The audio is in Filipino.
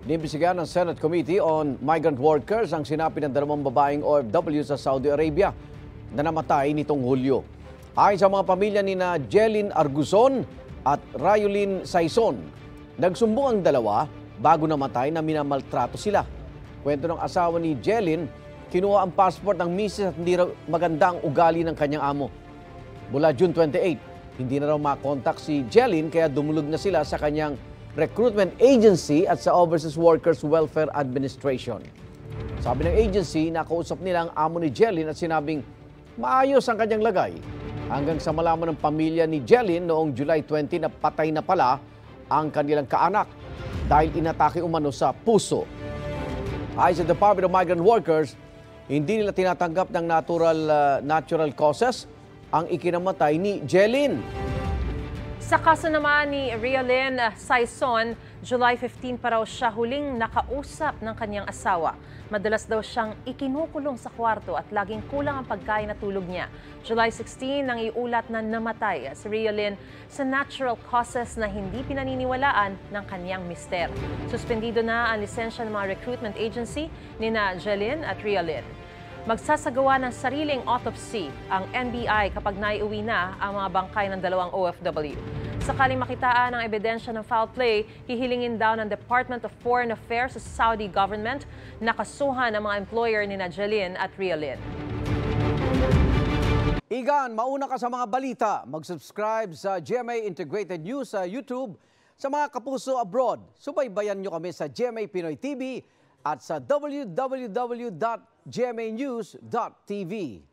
Inimbestigahan ng Senate Committee on Migrant Workers ang sinapi ng dalawang babaeng OFW sa Saudi Arabia na namatay nitong Hulyo. Ayon sa mga pamilya ni na Jelyn Arguzon at Rayolyn Saison, nagsumbong ang dalawa bago namatay na minamaltrato sila. Kwento ng asawa ni Jelyn, kinuha ang passport ng misis at hindi raw maganda ang ugali ng kanyang amo. Mula June 28, hindi na raw makontak si Jelyn kaya dumulog na sila sa kanyang recruitment agency at sa Overseas Workers Welfare Administration. Sabi ng agency, nakausap nila ang amo ni Jelyn at sinabing maayos ang kanyang lagay. Hanggang sa malaman ng pamilya ni Jelyn noong July 20 na patay na pala ang kanilang kaanak dahil inatake umano sa puso. Ayon sa Department of Migrant Workers, hindi nila tinatanggap ng natural causes ang ikinamatay ni Jelyn. Sa kaso naman ni Rayolyn Saison, July 15 pa raw siya huling nakausap ng kanyang asawa. Madalas daw siyang ikinukulong sa kwarto at laging kulang ang pagkain at tulog niya. July 16 nang iulat na namatay si Rayolyn sa natural causes na hindi pinaniniwalaan ng kanyang mister. Suspendido na ang lisensya ng mga recruitment agency ni na Jelyn at Rayolyn. Magsasagawa ng sariling autopsy ang NBI kapag naiuwi na ang mga bangkay ng dalawang OFW. Sakaling makitaan ang ebidensya ng foul play, hihilingin daw ng Department of Foreign Affairs sa Saudi government na kasuhan ang mga employer ni na Jelyn at Rayolyn. Igan, mauna ka sa mga balita. Mag-subscribe sa GMA Integrated News sa YouTube. Sa mga kapuso abroad, subaybayan nyo kami sa GMA Pinoy TV at sa www.gmanews.tv.